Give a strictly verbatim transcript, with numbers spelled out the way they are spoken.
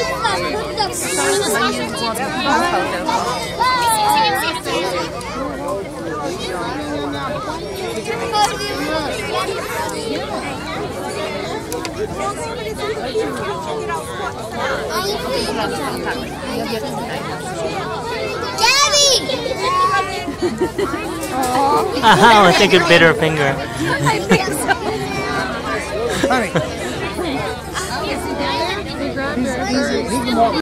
Oh, I think a bitter finger. I think so. Honey.